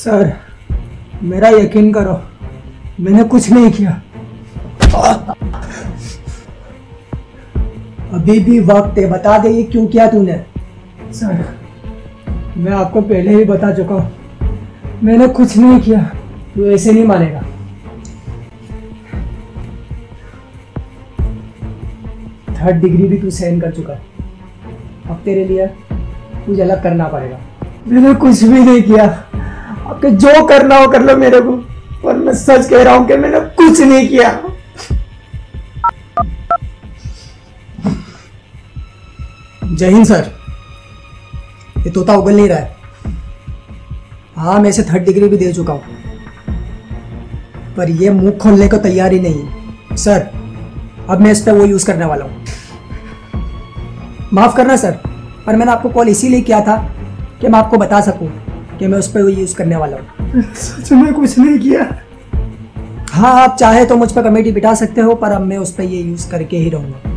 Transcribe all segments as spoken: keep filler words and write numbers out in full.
Sir मेरा यकीन करो, मैंने कुछ नहीं किया। अभी भी वक्त है, बता दे ये क्यों किया तूने। सर मैं आपको पहले ही बता चुका हूँ, मैंने कुछ नहीं किया। तू ऐसे नहीं मानेगा। थर्ड डिग्री भी तू सहन कर चुका है, अब तेरे लिए कुछ अलग करना पड़ेगा। मैंने कुछ भी नहीं किया, आपके जो करना हो कर लो मेरे को, और मैं सच कह रहा हूं कि मैंने कुछ नहीं किया। जय हिंद सर। ये तोता उगल नहीं रहा है। हाँ मैं इसे थर्ड डिग्री भी दे चुका हूं, पर ये मुंह खोलने को तैयार ही नहीं है। सर अब मैं इस पर वो यूज करने वाला हूं। माफ करना सर, पर मैंने आपको कॉल इसीलिए किया था कि मैं आपको बता सकूं कि मैं उस पर वो यूज करने वाला हूं। सच में कुछ नहीं किया। हाँ आप चाहे तो मुझ पर कमेटी बिठा सकते हो, पर अब मैं उस पर ये यूज करके ही रहूंगा।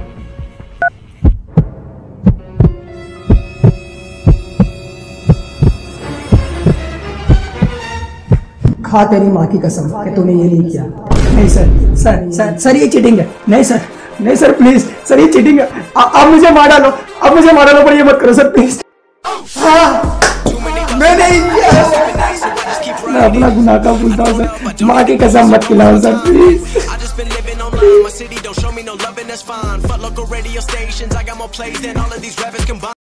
खा तेरी माँ की कसम कि तूने ये नहीं किया। नहीं सर, सर सर सर ये चीटिंग है। नहीं सर, नहीं सर प्लीज सर, ये चीटिंग है। आप मुझे मार डालो, आप मुझे मार डालो, पर ये मत करो सर प्लीज। हाँ मैं नहीं किया, मैं अपना गुनाह का भूलता हूँ सर। माँ की कसम मत खिलाओ सर प्लीज।